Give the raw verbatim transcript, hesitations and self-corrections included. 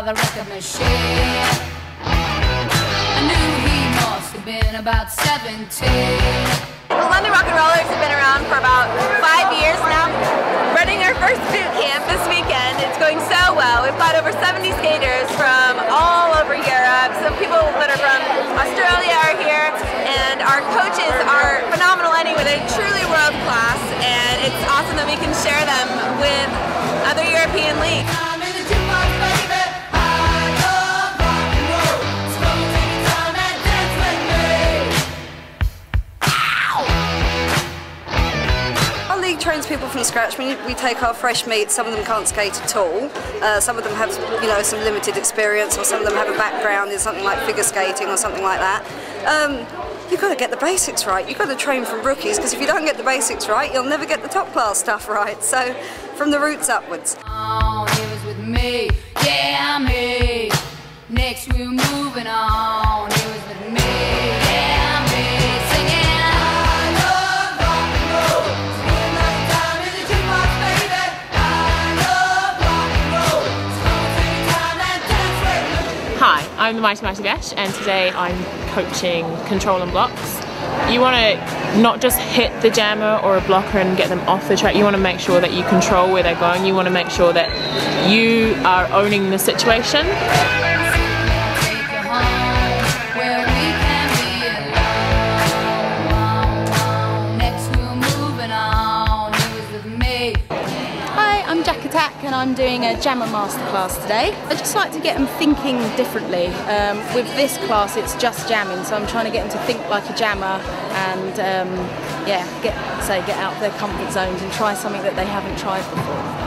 the record machine. I knew he must have been about seventeen. The London Rock and Rollers have been around for about five years now. Running our first boot camp this weekend. It's going so well. We've got over seventy skaters from all over Europe. Some people that are from Australia are here, and our coaches are phenomenal anyway. They're truly world class, and it's awesome that we can share them with other European leagues. Trains people from scratch. We, we take our fresh meat. Some of them can't skate at all. Uh, some of them have, you know, some limited experience, or some of them have a background in something like figure skating or something like that. Um, you've got to get the basics right. You've got to train from rookies, because if you don't get the basics right, you'll never get the top class stuff right. So, from the roots upwards. Oh, he was with me, yeah, me. Next we're moving on. He was with me, yeah, me. Singing. Hi, I'm the Mighty Mighty Besh, and today I'm coaching control and blocks. You want to not just hit the jammer or a blocker and get them off the track. You want to make sure that you control where they're going. You want to make sure that you are owning the situation. I'm Jack Attack, and I'm doing a Jammer Masterclass today. I just like to get them thinking differently. Um, with this class it's just jamming, so I'm trying to get them to think like a jammer and um, yeah, get say get out of their comfort zones and try something that they haven't tried before.